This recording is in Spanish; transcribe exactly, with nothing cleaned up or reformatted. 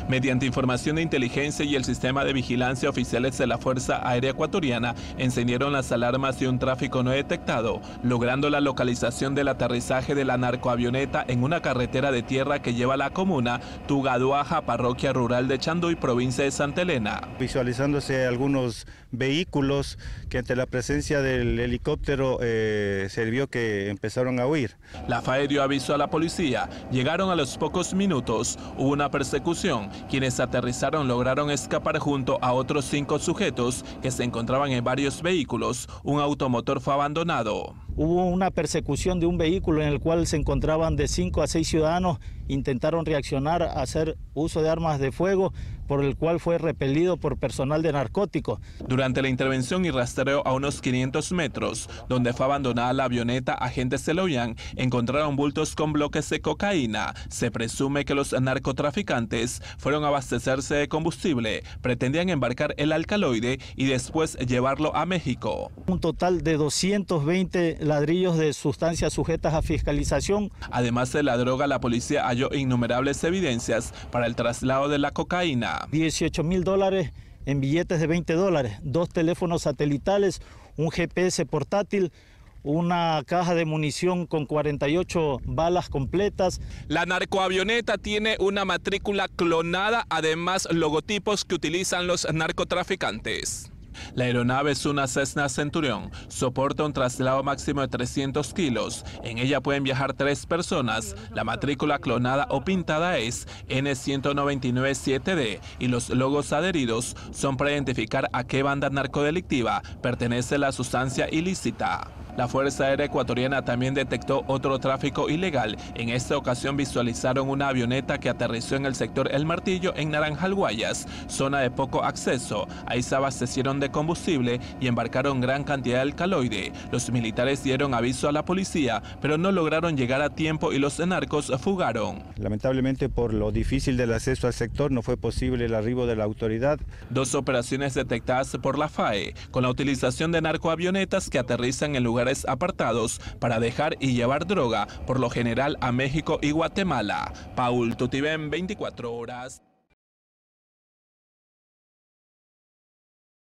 Mediante información de inteligencia y el sistema de vigilancia, oficiales de la Fuerza Aérea Ecuatoriana encendieron las alarmas de un tráfico no detectado, logrando la localización del aterrizaje de la narcoavioneta en una carretera de tierra que lleva a la comuna Tugaduaja, parroquia rural de Chanduy, provincia de Santa Elena. Visualizándose algunos vehículos que ante la presencia del helicóptero eh, se vio que empezaron a huir. La F A E dio aviso a la policía, llegaron a los pocos minutos, hubo una persecución, quienes aterrizaron lograron escapar junto a otros cinco sujetos que se encontraban en varios vehículos, un automotor fue abandonado. Hubo una persecución de un vehículo en el cual se encontraban de cinco a seis ciudadanos, intentaron reaccionar a hacer uso de armas de fuego, por el cual fue repelido por personal de narcóticos. Durante la intervención y rastreo a unos quinientos metros, donde fue abandonada la avioneta, agentes de la U I A N encontraron bultos con bloques de cocaína. Se presume que los narcotraficantes fueron a abastecerse de combustible, pretendían embarcar el alcaloide y después llevarlo a México. Un total de doscientos veinte ladrillos de sustancias sujetas a fiscalización. Además de la droga, la policía halló innumerables evidencias para el traslado de la cocaína. dieciocho mil dólares en billetes de veinte dólares, dos teléfonos satelitales, un G P S portátil, una caja de munición con cuarenta y ocho balas completas. La narcoavioneta tiene una matrícula clonada, además logotipos que utilizan los narcotraficantes. La aeronave es una Cessna Centurion, soporta un traslado máximo de trescientos kilos. En ella pueden viajar tres personas. La matrícula clonada o pintada es N uno nueve nueve siete D y los logos adheridos son para identificar a qué banda narcodelictiva pertenece la sustancia ilícita. La Fuerza Aérea Ecuatoriana también detectó otro tráfico ilegal. En esta ocasión visualizaron una avioneta que aterrizó en el sector El Martillo, en Naranjal, Guayas, zona de poco acceso. Ahí se abastecieron de combustible y embarcaron gran cantidad de alcaloide. Los militares dieron aviso a la policía, pero no lograron llegar a tiempo y los narcos fugaron. Lamentablemente, por lo difícil del acceso al sector, no fue posible el arribo de la autoridad. Dos operaciones detectadas por la F A E, con la utilización de narcoavionetas que aterrizan en lugares apartados para dejar y llevar droga, por lo general a México y Guatemala. Paul Tutibén, veinticuatro horas.